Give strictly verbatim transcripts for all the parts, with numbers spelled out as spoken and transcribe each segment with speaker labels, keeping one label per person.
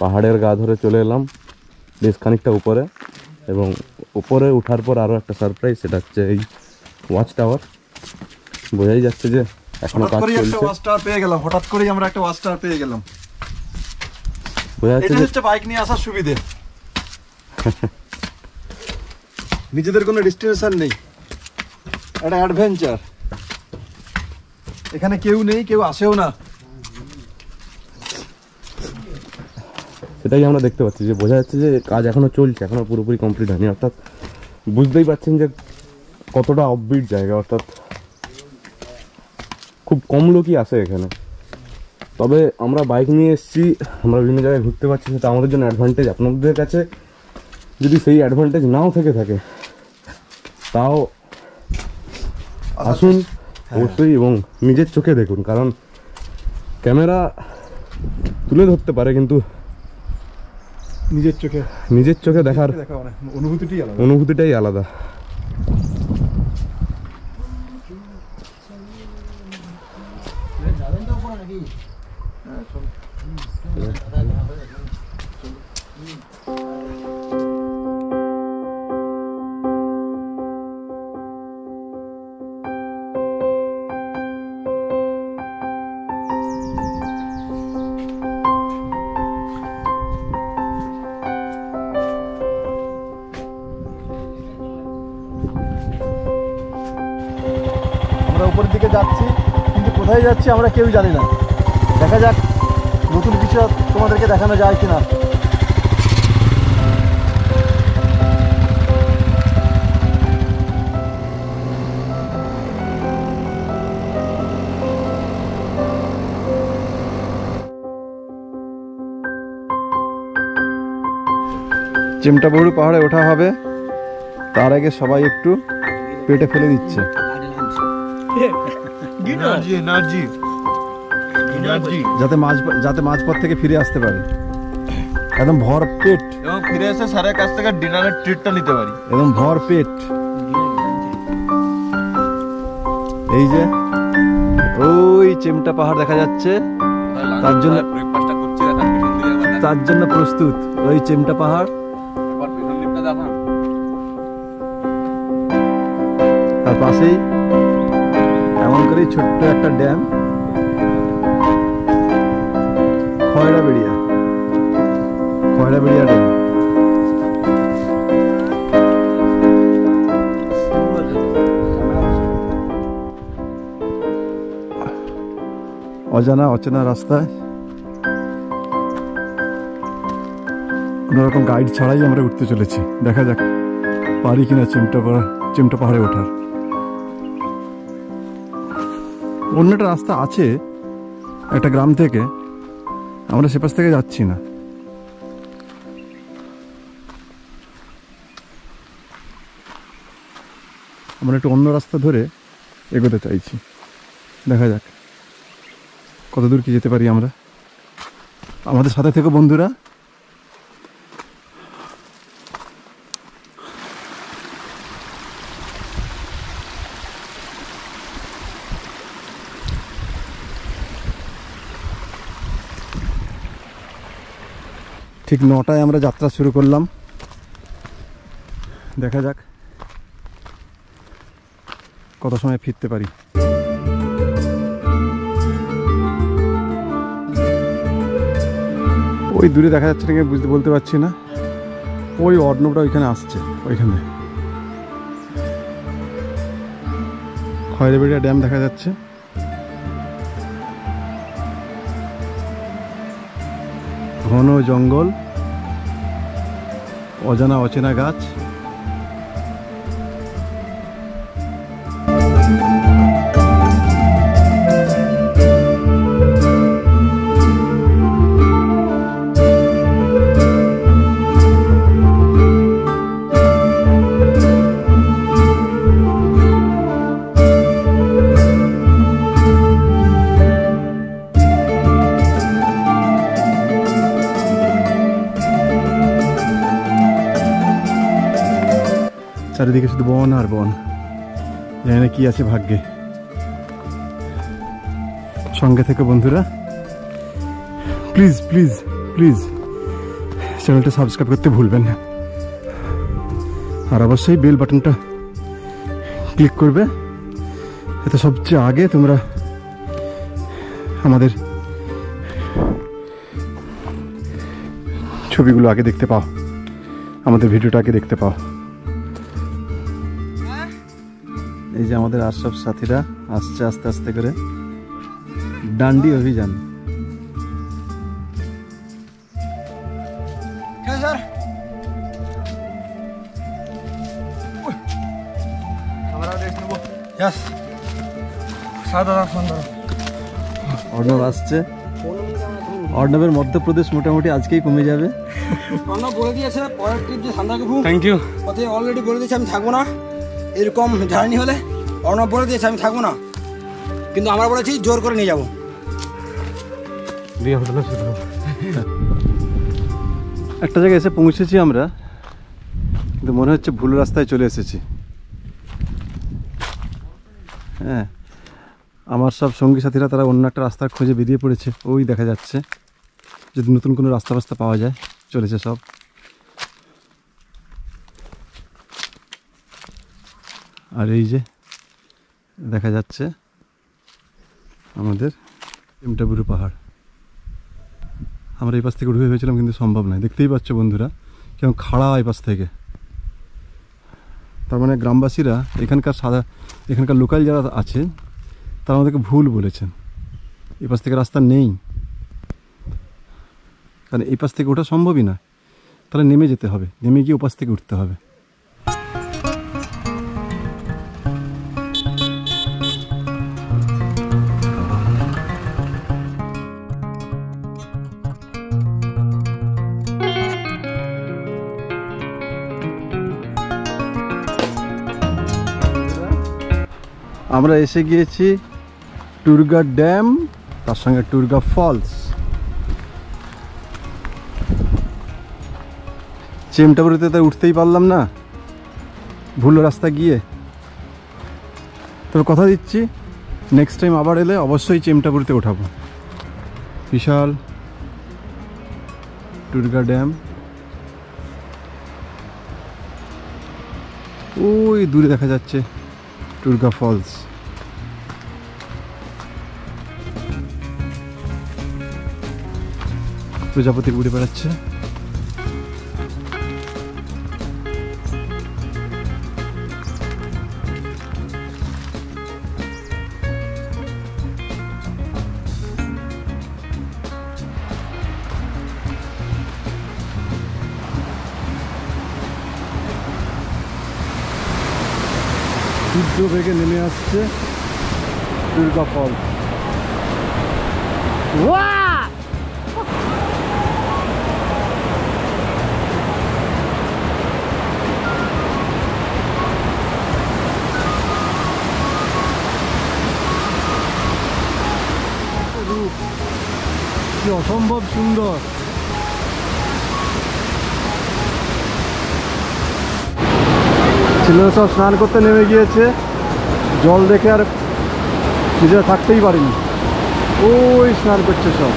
Speaker 1: পাহাড়ের গা ধরে চলে এলাম বেশ খানিকটা উপরে, এবং উপরে ওঠার পর আরও একটা সারপ্রাইজ, সেটা হচ্ছে এই ওয়াচ টাওয়ার। বোঝাই যাচ্ছে যে এখনো কাজ চলছে।
Speaker 2: ওয়াচ টাওয়ার পেয়ে গেলাম, হঠাৎ করেই আমরা একটা ওয়াচ টাওয়ার পেয়ে গেলাম।
Speaker 1: বোঝা যাচ্ছে
Speaker 2: এটা হচ্ছে বাইক নিয়ে আসার সুবিধে। নিজেদের কোনো ডেস্টিনেশন নেই, একটা অ্যাডভেঞ্চার। এখানে কেউ নেই, কেউ আসেও না।
Speaker 1: সেটাই আমরা দেখতে পাচ্ছি, যে বোঝা যাচ্ছে যে কাজ এখনো চলছে, এখনো পুরোপুরি কমপ্লিট হয়নি। অর্থাৎ বুঝতেই পারছেন যে কতটা অফবিট জায়গা, অর্থাৎ খুব কম লোকই আসে এখানে। তবে আমরা বাইক নিয়ে এসেছি, আমরা বিভিন্ন জায়গায় ঘুরতে পারছি, সেটা আমাদের জন্য অ্যাডভান্টেজ। আপনাদের কাছে যদি সেই অ্যাডভান্টেজ নাও থেকে থাকে, তাও আসুন অবশ্যই, এবং নিজের চোখে দেখুন। কারণ ক্যামেরা তুলে ধরতে পারে, কিন্তু
Speaker 2: নিজের চোখে
Speaker 1: নিজের চোখে দেখার
Speaker 2: অনুভূতিটাই আলাদা
Speaker 1: অনুভূতিটাই আলাদা।
Speaker 2: উপরের দিকে যাচ্ছি, কিন্তু কোথায় যাচ্ছি আমরা কেউ জানি না। দেখা যাক নতুন কিছু তোমাদেরকে দেখানো যায় কিনা। চিমটাবুরু পাহাড়ে ওঠা হবে, তার আগে সবাই একটু পেটে ফেলে দিচ্ছে। যাতে মাঝ যাতে মাঝপথ থেকে ফিরে আসতে পারে, একদম ভর পেট,
Speaker 3: এবং ফিরে এসে স্যারের কাছ থেকে ডিনারের ট্রিটটা নিতে পারি,
Speaker 2: একদম ভর পেট। এই যে ওই চিমটা পাহাড় দেখা যাচ্ছে, তার জন্য তার জন্য প্রস্তুত ওই চিমটা পাহাড়। তার পাশেই এমন করে ছোট্ট একটা ড্যাম, খয়রাবেড়িয়া খয়রাবেড়িয়া ড্যাম। অজানা অচেনা রাস্তায় কোনোরকম গাইড ছাড়াই আমরা উঠতে চলেছি। দেখা যাক পারি কিনা চিমটা পাহাড় চিমটা পাহাড়ে ওঠার। অন্য একটা রাস্তা আছে একটা গ্রাম থেকে, আমরা সে পাশ থেকে যাচ্ছি না। আমরা একটু অন্য রাস্তা ধরে এগোতে চাইছি। দেখা যাক কত দূর কি যেতে পারি আমরা। আমাদের সাথে থেকে বন্ধুরা। ঠিক নটায় আমরা যাত্রা শুরু করলাম। দেখা যাক কত সময় ফিরতে পারি। ওই দূরে দেখা যাচ্ছে নাকি বুঝতে বলতে পারছি না। ওই অর্ণবটা ওইখানে আসছে, ওইখানে খয়রাবেড়িয়া ড্যাম দেখা যাচ্ছে। ঘন জঙ্গল, অজানা অচেনা গাছ। চারিদিকে শুধু বন আর বন, জানি না কি আছে ভাগ্যে। সঙ্গে থেকে বন্ধুরা, প্লিজ প্লিজ প্লিজ
Speaker 4: চ্যানেলটা সাবস্ক্রাইব করতে ভুলবেন না, আর অবশ্যই বেল বাটনটা ক্লিক করবে, এতে সবচেয়ে আগে তোমরা আমাদের ছবিগুলো আগে দেখতে পাও, আমাদের ভিডিওটা আগে দেখতে পাও।
Speaker 2: এই যে আমাদের আশরাফ সাথীরা আসছে আস্তে আস্তে করে, ডান্ডি অভিযান। অর্ণব আসছে, অর্ণবের মধ্যপ্রদেশ মোটামুটি আজকেই কমে যাবে।
Speaker 5: অর্ণব বলে দিয়েছে পরের ট্রিপ যে সান্দাকফু,
Speaker 1: থ্যাংক ইউ।
Speaker 5: ওতে অলরেডি বলে দিয়েছে আমি থাকবো না, এরকম জার্নি হলে অর্ণব বলে দিয়েছে আমি থাকবো না, কিন্তু আমরা বলেছি জোর করে নিয়ে যাবো।
Speaker 2: একটা জায়গায় এসে পৌঁছেছি আমরা, কিন্তু মনে হচ্ছে ভুল রাস্তায় চলে এসেছি। হ্যাঁ, আমার সব সঙ্গী সাথীরা তারা অন্য একটা রাস্তার খোঁজে বেরিয়ে পড়েছে, ওই দেখা যাচ্ছে। যদি নতুন কোনো রাস্তা রাস্তা পাওয়া যায় চলেছে সব। আর এই যে দেখা যাচ্ছে আমাদের চিমটাবুরু পাহাড়। আমরা এই পাশ থেকে উঠে ভেবেছিলাম, কিন্তু সম্ভব নয়। দেখতেই পাচ্ছ বন্ধুরা কেমন খাড়া এই পাশ থেকে। তার মানে গ্রামবাসীরা এখানকার সাদা এখানকার লোকাল যারা আছে তারা আমাদেরকে ভুল বলেছেন, এই পাশ থেকে রাস্তা নেই, কারণ এই পাশ থেকে ওঠা সম্ভবই না। তাহলে নেমে যেতে হবে, নেমে গিয়ে ওপাশ থেকে উঠতে হবে। আমরা এসে গিয়েছি টুরগা ড্যাম, তার সঙ্গে টুরগা ফলস। চেমটাবুরুতে তো উঠতেই পারলাম না, ভুল রাস্তা গিয়ে। তবে কথা দিচ্ছি নেক্সট টাইম আবার এলে অবশ্যই চেমটাবুরুতে ওঠাবো। বিশাল টুরগা ড্যাম, ওই দূরে দেখা যাচ্ছে টুরগা ফলস। প্রজাপতি উড়ে বেড়াচ্ছে। সূর্য বেগে নেমে আসছে টুরগা ফলস। কি অসম্ভব সুন্দর। ছেলেরা সব স্নান করতে নেমে গিয়েছে, জল দেখে আর নিজেরা থাকতেই পারিনি, ওই স্নান করছে সব।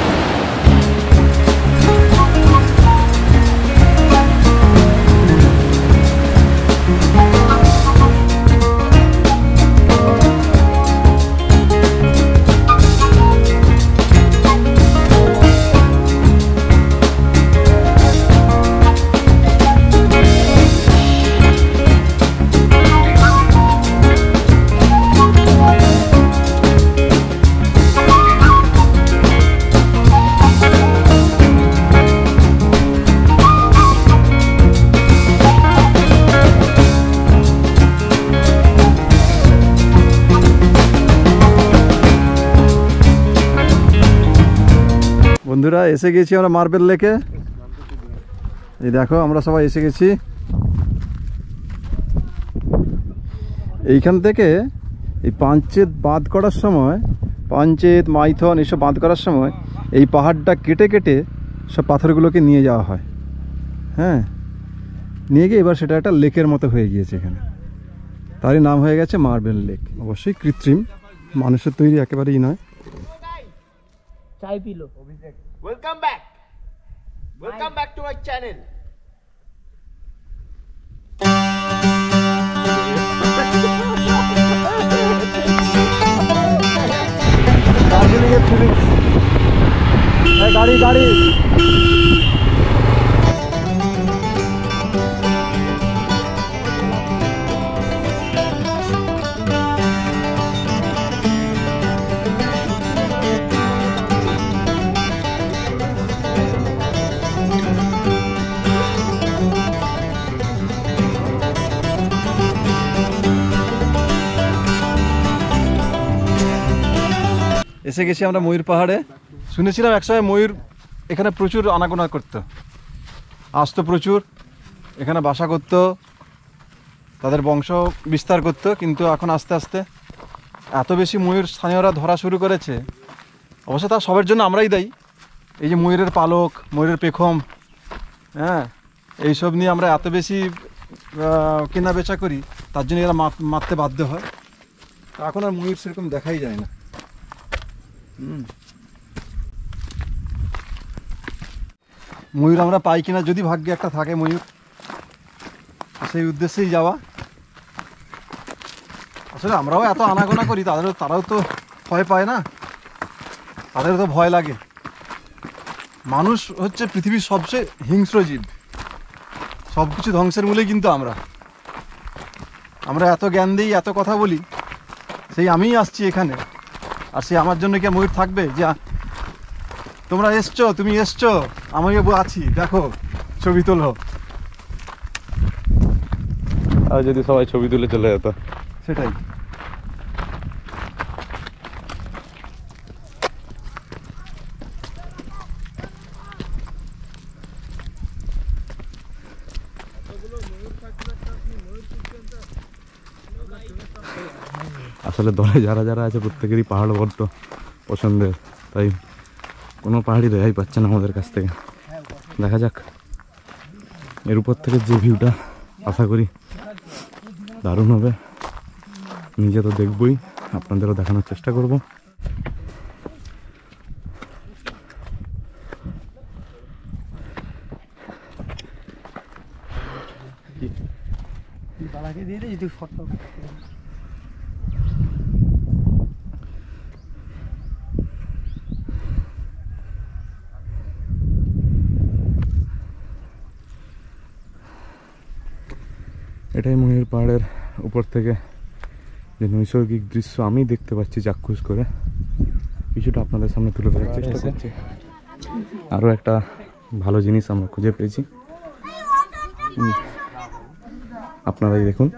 Speaker 2: বন্ধুরা এসে গেছি আমরা মার্বেল লেকে। এই দেখো আমরা সবাই এসে গেছি। এইখান থেকে এই পাঞ্চেত বাঁধ করার সময়, পাঞ্চেত মাইথন এসব বাঁধ করার সময় এই পাহাড়টা কেটে কেটে সব পাথরগুলোকে নিয়ে যাওয়া হয়। হ্যাঁ, নিয়ে গিয়ে এবার সেটা একটা লেকের মতো হয়ে গিয়েছে এখানে, তারই নাম হয়ে গেছে মার্বেল লেক। অবশ্যই কৃত্রিম, মানুষের তৈরি একেবারেই নয়।
Speaker 5: চাই pillow.
Speaker 3: Welcome back. Welcome back to my channel.
Speaker 2: Darjeeling এর ফিলিংস। গাড়ি গাড়ি এসে গেছি আমরা ময়ূর পাহাড়ে। শুনেছিলাম একসময় ময়ূর এখানে প্রচুর আনাগোনা করতো, আসতো প্রচুর, এখানে বাসা করতো, তাদের বংশ বিস্তার করতো। কিন্তু এখন আস্তে আস্তে এত বেশি ময়ূর স্থানীয়রা ধরা শুরু করেছে। অবশ্য তা সবার জন্য আমরাই দায়ী। এই যে ময়ূরের পালক, ময়ূরের পেখম, হ্যাঁ, এইসব নিয়ে আমরা এত বেশি কেনা বেচা করি, তার জন্য এরা মারতে বাধ্য হয়। এখন আর ময়ূর সেরকম দেখাই যায় না। হুম, ময়ূর আমরা পাই কিনা, যদি ভাগ্যে একটা থাকে ময়ূর, সেই উদ্দেশ্যেই যাওয়া। আসলে আমরাও এত আনাগোনা করি, তাদেরও তারাও তো ভয় পায় না, তাদেরও তো ভয় লাগে। মানুষ হচ্ছে পৃথিবীর সবচেয়ে হিংস্র জীব। সব কিছু ধ্বংসের মূলেই কিন্তু আমরা আমরা এত জ্ঞান দিই, এত কথা বলি। সেই আমিই আসছি এখানে, আর সে আমার জন্য কি ময়ূর থাকবে যে তোমরা এসছো, তুমি এসছো, আমিও আছি, দেখো ছবি তোলো।
Speaker 1: আর যদি সবাই ছবি তুলে চলে যেত,
Speaker 2: সেটাই।
Speaker 1: আসলে দলে যারা যারা আছে প্রত্যেকেরই পাহাড় বড্ড পছন্দের, তাই কোনো পাহাড়ই রেহাই পাচ্ছে না আমাদের কাছ থেকে। দেখা যাক, এর উপর থেকে যে ভিউটা আশা করি দারুণ হবে। নিজে তো দেখবই, আপনাদেরও দেখানোর চেষ্টা করব। এটাই ময়ূর পাহাড়ের উপর থেকে যে নৈসর্গিক দৃশ্য আমি দেখতে পাচ্ছি চাক্ষুষ করে, কিছুটা আপনাদের সামনে তুলে ধরার চেষ্টা করছি। আরও একটা ভালো জিনিস আমরা খুঁজে পেয়েছি, আপনারাই দেখুন।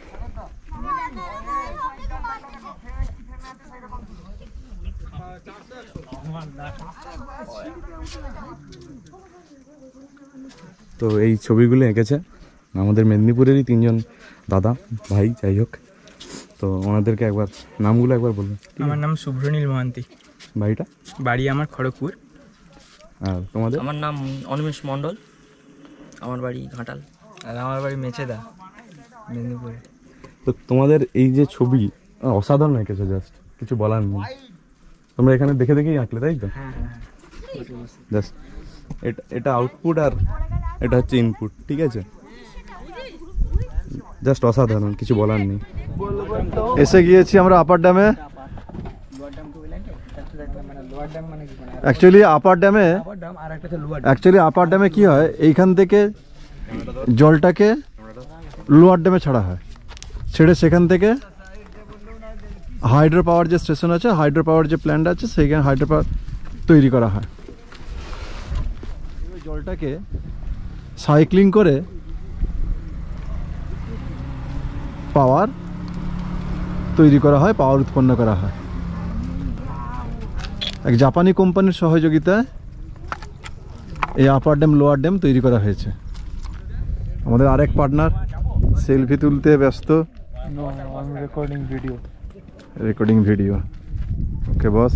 Speaker 1: তো এই ছবিগুলো এঁকেছে আমাদের মেদিনীপুরেরই তিনজন দাদা ভাই, যাই হোক। তো ওনাদেরকে একবার নামগুলো একবার বলুন।
Speaker 6: আমার নাম শুভ্রনীল মহান্তি,
Speaker 1: বাড়িটা?
Speaker 6: বাড়ি আমার খড়গপুর।
Speaker 1: আর তোমাদের?
Speaker 7: আমার নাম অনিমেষ মণ্ডল, আমার বাড়ি ঘাটাল।
Speaker 6: আর আমার বাড়ি মেচেদা, মেদিনীপুরে।
Speaker 1: তো তোমাদের এই যে ছবি অসাধারণ এঁকেছে, জাস্ট কিছু বলার নেই। তোমরা এখানে দেখে দেখেই আঁকলে, তাই তো? জাস্ট এটা এটা আউটপুট আর এটা হচ্ছে ইনপুট, ঠিক আছে? জাস্ট অসাধারণ, কিছু বলার নেই।
Speaker 2: এসে গিয়েছি আমরা আপার ড্যামে। অ্যাকচুয়ালি আপার ড্যামে অ্যাকচুয়ালি আপার ড্যামে কি হয়, এইখান থেকে জলটাকে লোয়ার ড্যামে ছাড়া হয়, ছেড়ে সেখান থেকে হাইড্রো পাওয়ার যে স্টেশন আছে, হাইড্রো পাওয়ার যে প্ল্যান্ট আছে, সেইখানে হাইড্রো পাওয়ার তৈরি করা হয়। ওই জলটাকে সাইক্লিং করে পাওয়ার তৈরি করা হয়, পাওয়ার উৎপন্ন করা হয়। এক জাপানি কোম্পানির সহযোগিতায় এই আপার ড্যাম লোয়ার ড্যাম তৈরি করা হয়েছে। আমাদের আরেক পার্টনার সেলফি তুলতে ব্যস্ত।
Speaker 6: Recording video
Speaker 2: recording video okay boss.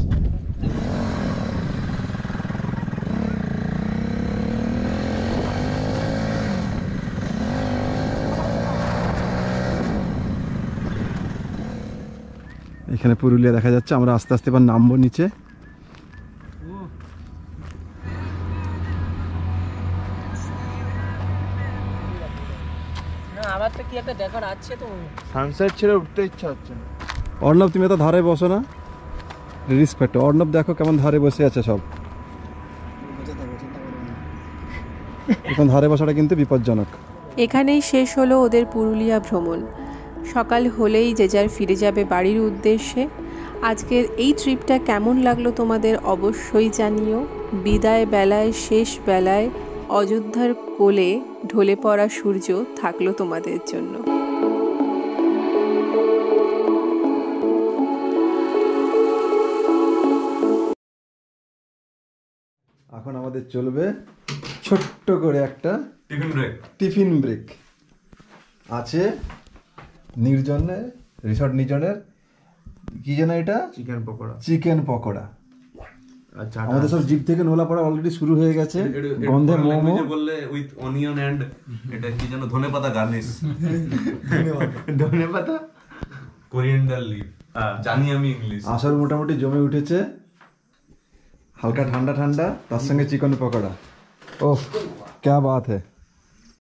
Speaker 2: এখানে পুরুলিয়া দেখা যাচ্ছে। আমরা আস্তে আস্তে এবার নামবো নিচে।
Speaker 7: আবার তো কি একটা দেখার আছে তো।
Speaker 3: সানসেট ছেড়ে উঠতে ইচ্ছা হচ্ছে না।
Speaker 2: অর্ণব তুমি তো ধারে বসো না, রেসপেক্ট। অর্ণব দেখো কেমন ধারে বসে আছে সব। এখন ধারে বসাটা কিন্তু বিপজ্জনক।
Speaker 8: এখানেই শেষ হলো ওদের পুরুলিয়া ভ্রমণ। সকাল হলেই যে যার ফিরে যাবে বাড়ির উদ্দেশ্যে। আজকের এই ট্রিপটা কেমন লাগলো তোমাদের অবশ্যই জানিও। বিদায় বেলায়, শেষ বেলায় অযোধ্যার কোলে ঢলে পড়া সূর্য থাকলো তোমাদের জন্য।
Speaker 2: এখন আমাদের চলবে ছোট্ট করে একটা
Speaker 1: টিফিন ব্রেক।
Speaker 2: টিফিন ব্রেক আছে নির্জনের, রিসর্ট নির্জনের। কি যেন এটা?
Speaker 3: চিকেন পকোড়া।
Speaker 2: চিকেন পকোড়া।
Speaker 3: আচ্ছা,
Speaker 2: আমাদের সব জিভ থেকে নোলা পড়া অলরেডি শুরু হয়ে গেছে। গন্ধে মোমো
Speaker 1: বললে উইথ অনিয়ন এন্ড এটা কি যেন ধনেপাতা গার্নিশ।
Speaker 3: ধনেপাতা
Speaker 1: কোরিয়েন্ডার লিভ, জানি আমি ইংলিশ।
Speaker 2: আসর মোটামুটি জমে উঠেছে, হালকা ঠান্ডা ঠান্ডা, তার সঙ্গে চিকেন পকোড়া। ওহ, ক্যা বাত হ্যায়।